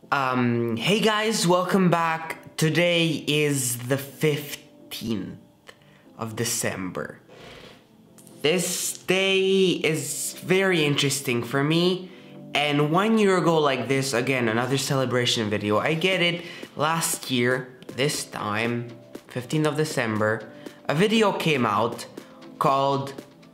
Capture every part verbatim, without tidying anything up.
Um, hey guys, welcome back. Today is the fifteenth of December. This day is very interesting for me, and one year ago like this, again, another celebration video. I get it, last year, this time, fifteenth of December, a video came out called,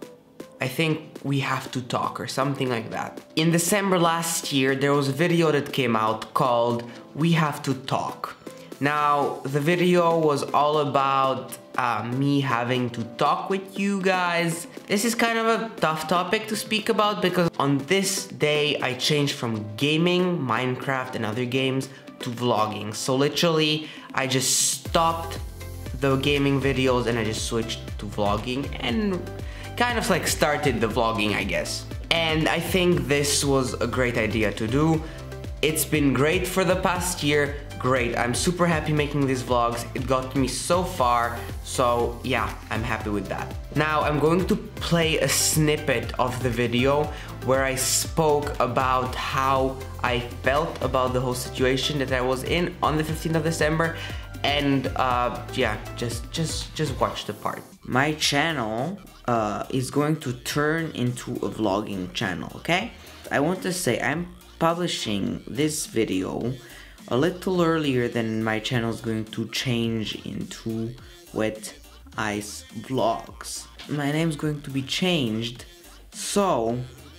I think, We Have to Talk or something like that. In December last year, there was a video that came out called We Have to Talk. Now, the video was all about uh, me having to talk with you guys. This is kind of a tough topic to speak about because on this day, I changed from gaming, Minecraft and other games to vlogging. So literally, I just stopped the gaming videos and I just switched to vlogging and kind of like started the vlogging, I guess. And I think this was a great idea to do. It's been great for the past year. Great, I'm super happy making these vlogs. It got me so far, so yeah, I'm happy with that. Now I'm going to play a snippet of the video where I spoke about how I felt about the whole situation that I was in on the fifteenth of December. And uh, yeah, just just just watch the part. My channel uh, is going to turn into a vlogging channel, okay? I want to say I'm publishing this video a little earlier than my channel is going to change into Wet Ice Vlogs. My name is going to be changed, so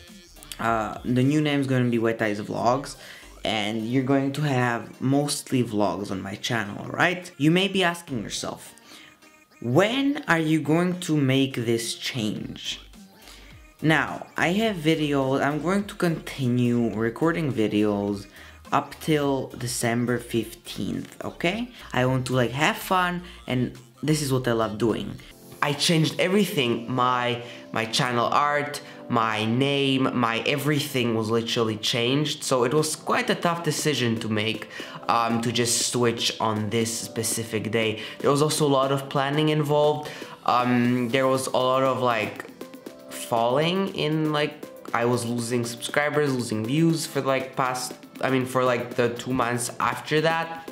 uh, the new name is going to be Wet Ice Vlogs. And you're going to have mostly vlogs on my channel, right? You may be asking yourself, when are you going to make this change? Now, I have videos, I'm going to continue recording videos up till December fifteenth, okay? I want to like have fun, and this is what I love doing. I changed everything, my my channel art, my name, my everything was literally changed. So it was quite a tough decision to make, um, to just switch on this specific day. There was also a lot of planning involved. Um, there was a lot of like falling in, like I was losing subscribers, losing views for like past, I mean for like the two months after that.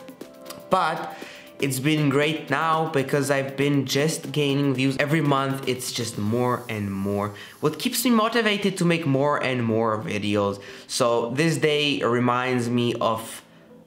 But it's been great now because I've been just gaining views every month. It's just more and more. What keeps me motivated to make more and more videos. So this day reminds me of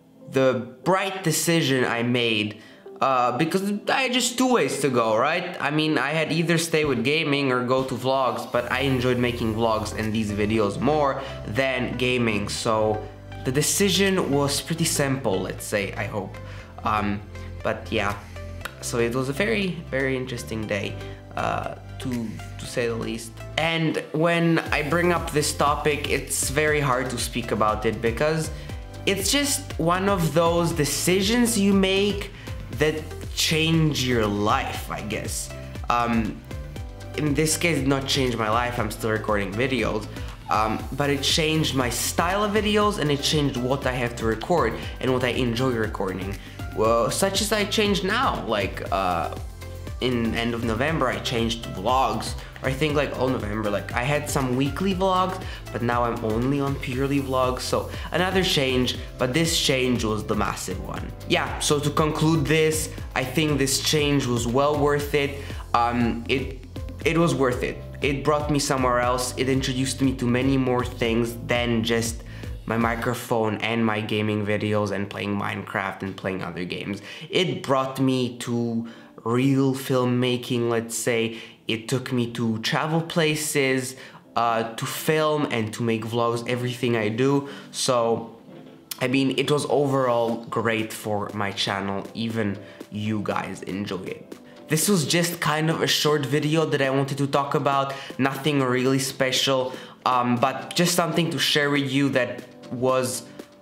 the bright decision I made uh, because I had just two ways to go, right? I mean, I had either stay with gaming or go to vlogs, but I enjoyed making vlogs and these videos more than gaming. So the decision was pretty simple, let's say, I hope. Um, But yeah, so it was a very, very interesting day, uh, to, to say the least. And when I bring up this topic, it's very hard to speak about it because it's just one of those decisions you make that change your life, I guess. Um, in this case, it did not change my life, I'm still recording videos. Um, but it changed my style of videos and it changed what I have to record and what I enjoy recording. Well, such as I changed now, like uh, in end of November I changed to vlogs, or I think like all November, like I had some weekly vlogs, but now I'm only on purely vlogs, so another change, but this change was the massive one. Yeah, so to conclude this, I think this change was well worth it. Um, it, it was worth it. It brought me somewhere else. It introduced me to many more things than just my microphone and my gaming videos and playing Minecraft and playing other games. It brought me to real filmmaking, let's say. It took me to travel places, uh, to film and to make vlogs, everything I do. So, I mean, it was overall great for my channel, even you guys enjoy it. This was just kind of a short video that I wanted to talk about, nothing really special, um, but just something to share with you that was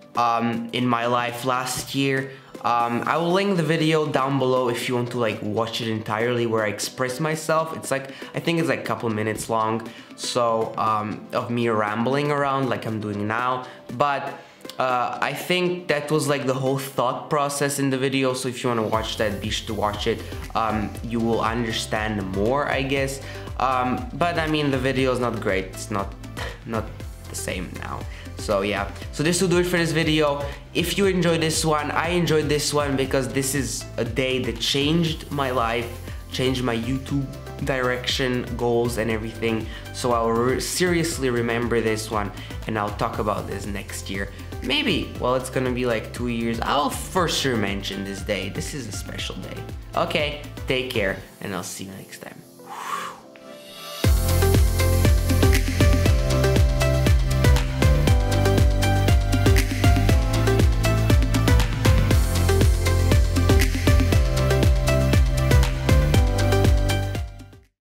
um, in my life last year. Um, I will link the video down below if you want to like watch it entirely where I express myself. It's like, I think it's like a couple minutes long, so um, of me rambling around like I'm doing now. But uh, I think that was like the whole thought process in the video, so if you want to watch that, be sure to watch it. Um, you will understand more, I guess. Um, but I mean, the video is not great. It's not, not the same now. So yeah, so this will do it for this video. If you enjoyed this one, I enjoyed this one because this is a day that changed my life, changed my YouTube direction, goals and everything. So I'll re seriously remember this one, and I'll talk about this next year. Maybe, well, it's gonna be like two years, I'll for sure mention this day. This is a special day. Okay, take care, and I'll see you next time.